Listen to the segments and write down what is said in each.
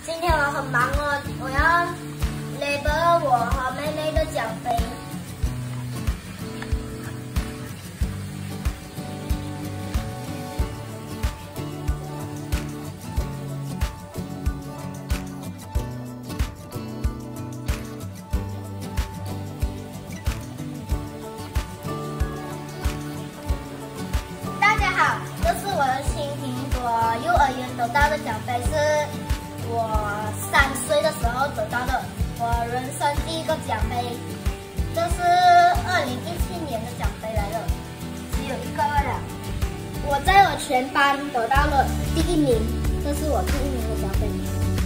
今天我很忙哦，我要label我和妹妹的奖杯。大家好，这是我的新苹果幼儿园得到的奖杯，是我3岁的时候得到的，我人生第一个奖杯。这是2017年的奖杯来的，只有一个了。我在我全班得到了第1名，这是我第1名的奖杯。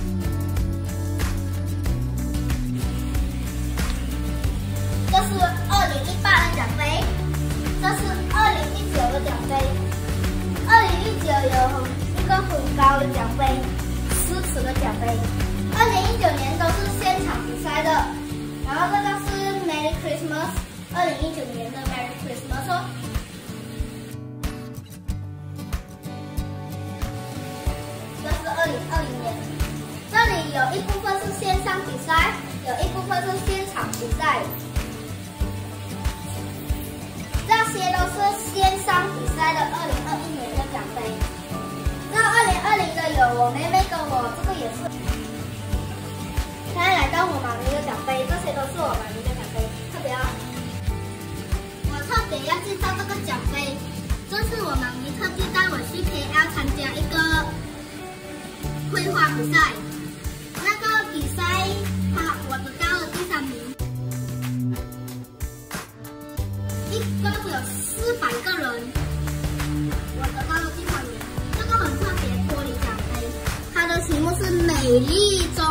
这是2018的奖杯，这是2019的奖杯。2019有一个很高的奖杯，4尺的奖杯。2019年都是现场比赛的，然后这个是 Merry Christmas，2019年的 Merry Christmas 哦。这是2020年，这里有一部分是线上比赛，有一部分是现场比赛。这些都是线上比赛的2021年的奖杯。那2020的有我妹妹跟我，这个也是。现在来到我妈咪的奖杯，这些都是我妈咪的奖杯，特别我特别要介绍这个奖杯，这是我妈咪特地带我去 KL 参加一个绘画比赛，那个比赛我得到了第3名。一共有400个人，我得到了第3名。这个很特别，玻璃奖杯，它的题目是美丽中